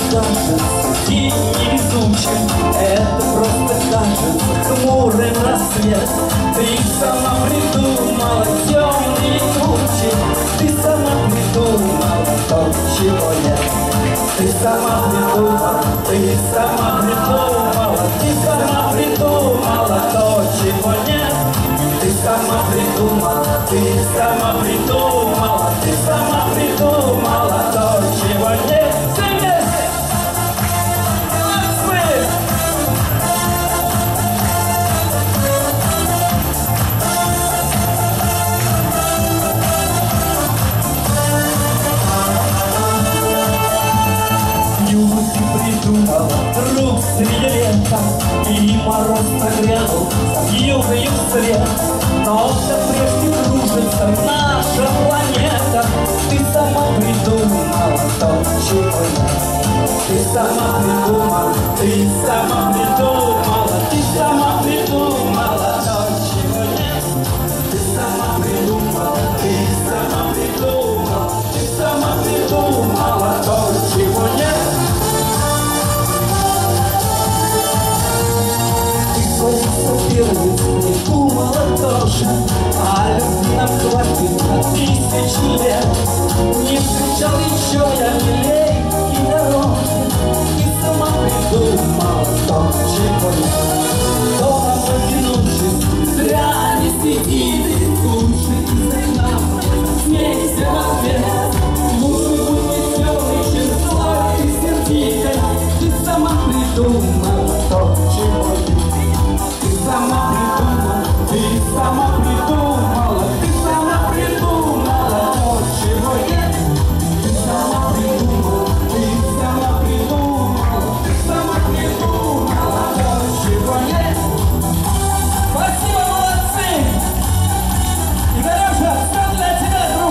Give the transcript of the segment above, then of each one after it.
кажется день невезучим, это просто кажется хмурым рассвет. Ты сама придумала темные тучи, ты сама придумала то, чего нет. Ты сама придумала, ты сама придумала, ты сама придумала то, чего нет. Ты сама придумала, ты сама придумала, ты сама придумала то, чего нет. Все вместе! Молодцы! Югу ты придумала, друг среди лета, и мороз нагрянул, юг свет. Но да прежде кружится наша планета. Ты сама придумала то, чего нет. Ты сама придумала, ты сама придумала, ты сама придумала то, чего нет. Ты сама придумала, ты сама придумала, ты сама придумала то, чего нет. Ты свою соперницу не думала тоже, а любви нам хватит на 1000 лет. Не встречал еще я милей и дороги. Ты сама придумала то, чего нет. Дома в одиночестве зря не сидит. Лучше из-за нам смейся в ответ. Лучше будь веселый, чем злой и сердитой. Ты сама придумала то, чего нет. Ты сама придумала, ты сама придумала, ты сама придумала то, чего нет. Ты сама придумала, ты сама придумала, ты сама придумала то, чего нет. Спасибо, молодцы! Игорюша, все для тебя, друг!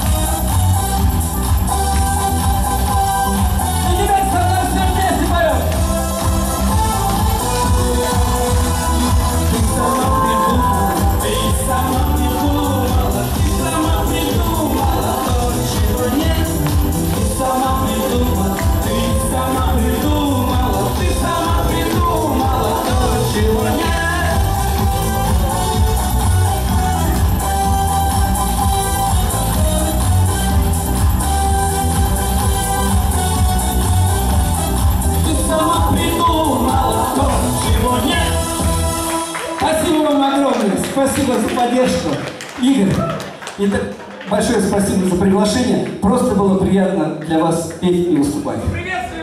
И теперь со мной все вместе поем! Ты сама придумала, ты сама придумала, ты сама придумала то, чего нет. Ты сама придумала, ты сама придумала, ты сама придумала то, чего нет. Ты сама придумала то, чего нет. Спасибо вам огромное, спасибо за поддержку, Игорь. И большое спасибо за приглашение. Просто было приятно для вас петь и выступать. Приветствую!